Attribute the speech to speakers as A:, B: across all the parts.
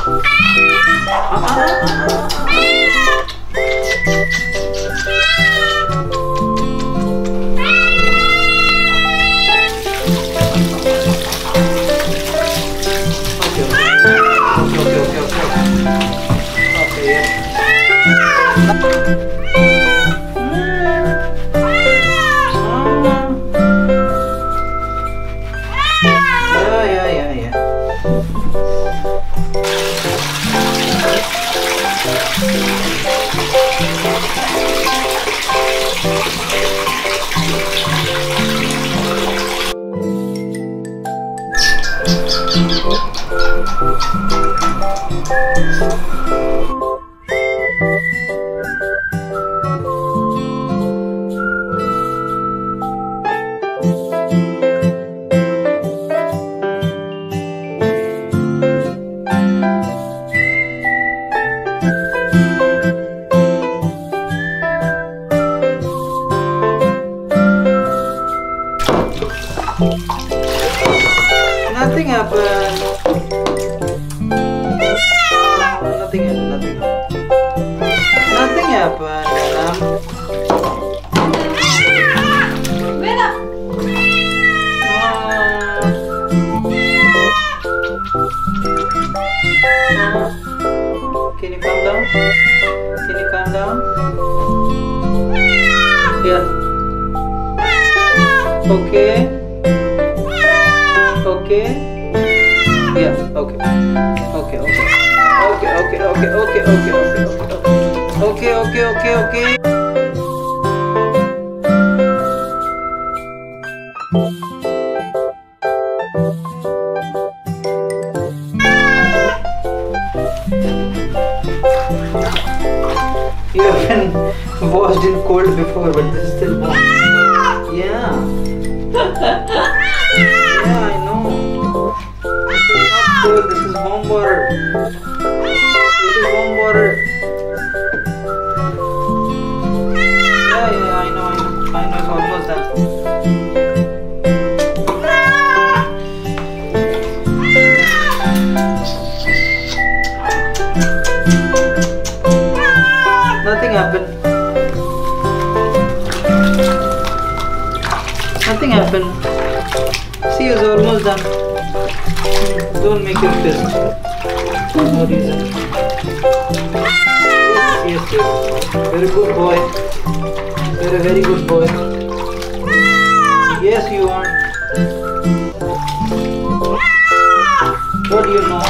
A: Nothing happened. Nothing happened. Can you calm down? Can you calm down? Yeah. Okay. Okay. Yeah. Okay. Okay. Okay. Okay. Okay. Okay. Okay. Okay. Okay. Okay. Okay. Okay. You haven't washed in cold before, but this is still warm. Yeah. Yeah, I know. This is not cold, this is warm water. It is warm water. Yeah, I know, it's almost done. Nothing happened. Nothing happened. See, it's almost done. Don't make it pissed. No reason. Yes. Very good boy. You're a very good boy. Yes, you are. What do you know?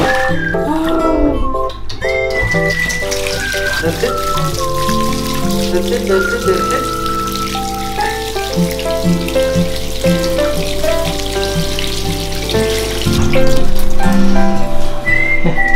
A: That's it. That's it. That's it.